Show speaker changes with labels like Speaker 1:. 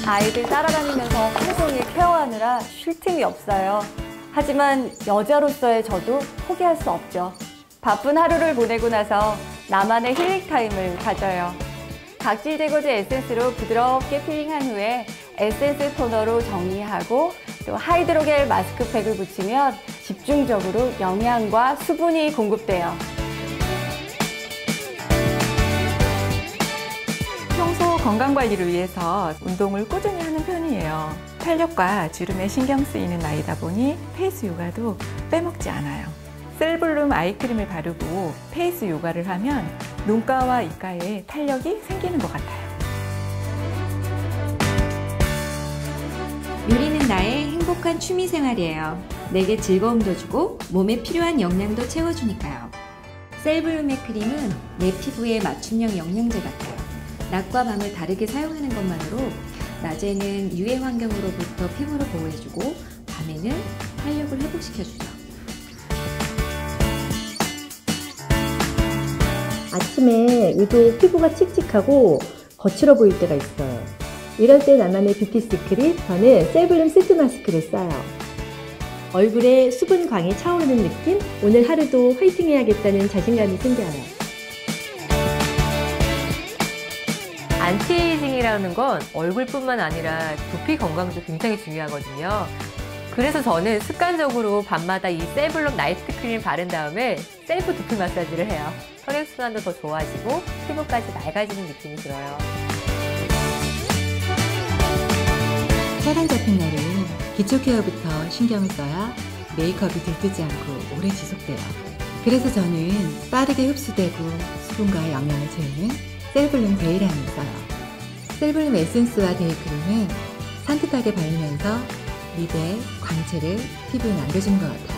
Speaker 1: 아이들 따라다니면서 하루 종일 케어하느라 쉴 틈이 없어요. 하지만 여자로서의 저도 포기할 수 없죠. 바쁜 하루를 보내고 나서 나만의 힐링 타임을 가져요. 각질 제거제 에센스로 부드럽게 필링한 후에 에센스 토너로 정리하고 또 하이드로겔 마스크팩을 붙이면 집중적으로 영양과 수분이 공급돼요.
Speaker 2: 평소 건강관리를 위해서 운동을 꾸준히 하는 편이에요. 탄력과 주름에 신경 쓰이는 나이다 보니 페이스 요가도 빼먹지 않아요. 셀블룸 아이크림을 바르고 페이스 요가를 하면 눈가와 입가에 탄력이 생기는 것 같아요.
Speaker 3: 요리는 나의 행복한 취미생활이에요. 내게 즐거움도 주고 몸에 필요한 영양도 채워주니까요. 셀블룸의 크림은 내 피부에 맞춤형 영양제 같아요. 낮과 밤을 다르게 사용하는 것만으로 낮에는 유해 환경으로부터 피부를 보호해주고 밤에는 탄력을 회복시켜주죠.
Speaker 4: 아침에 유독 피부가 칙칙하고 거칠어 보일 때가 있어요. 이럴 때 나만의 뷰티 시크릿, 저는 셀블룸 시트 마스크를 써요. 얼굴에 수분광이 차오르는 느낌? 오늘 하루도 화이팅 해야겠다는 자신감이 생겨요.
Speaker 5: 안티에이징이라는 건 얼굴뿐만 아니라 두피 건강도 굉장히 중요하거든요. 그래서 저는 습관적으로 밤마다 이 셀블룸 나이트 크림을 바른 다음에 셀프 두피 마사지를 해요. 혈액순환도 더 좋아지고 피부까지 맑아지는 느낌이 들어요.
Speaker 6: 혈안 잡힌 날은 기초 케어부터 신경을 써야 메이크업이 들뜨지 않고 오래 지속돼요. 그래서 저는 빠르게 흡수되고 수분과 영양을 채우는 셀블룸 데이람을 써요. 셀블룸 에센스와 데이크림은 산뜻하게 바르면서 립에 광채를 피부에 남겨주는 것 같아요.